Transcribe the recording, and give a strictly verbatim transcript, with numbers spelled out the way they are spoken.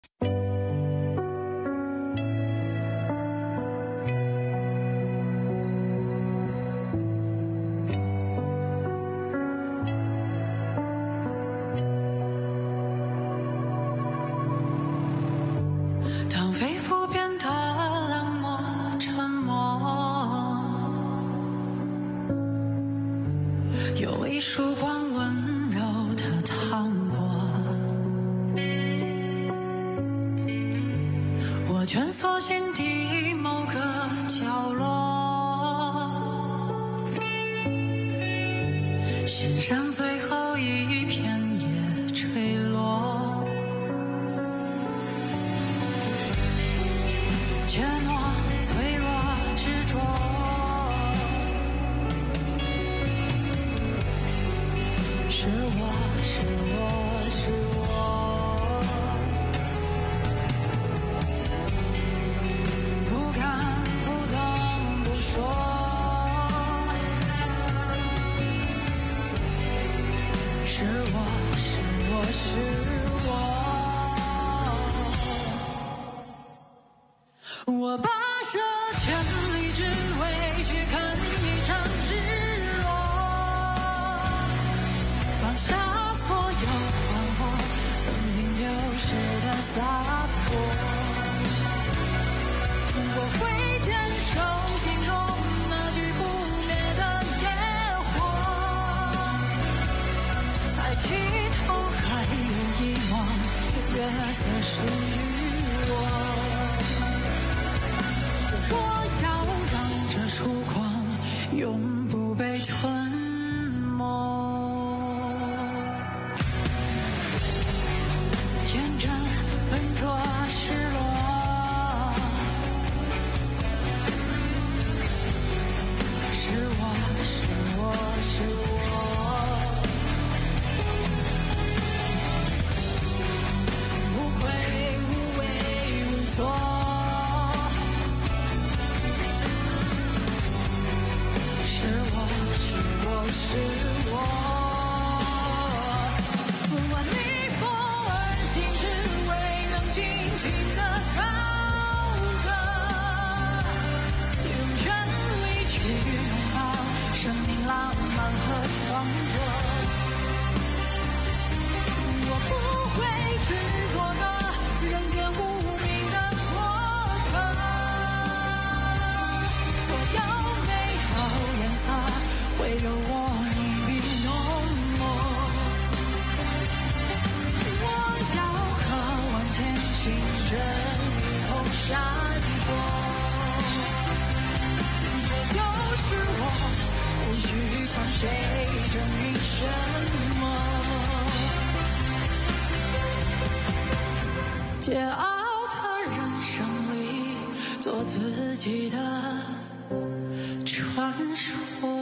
当肺腑变得冷漠沉默，有一束光温柔的烫过，我蜷缩心底某个角落，欣赏最后一片叶坠落，怯懦脆弱执着，是我是我是我，不敢不动不说，是我是我是我，我跋涉千里只为去看一场日落，放下所有幻惑，曾经丢失的洒脱。我会坚守心中那句不灭的野火，爱剔透还有遗忘，月色属于我。我要让这束光永不被吞没，天真笨拙失落，是我是我是我，无悔无畏无错，是我是我是我，万里风而行，只为能尽情的高歌，用全力去拥抱生命浪漫和狂热。我不会执着的人间无名的过客，所有美好颜色会有我一笔浓墨。我要和万千星辰一同闪烁，这就是我，无需向谁证明什么。桀骜的人生里，做自己的传说。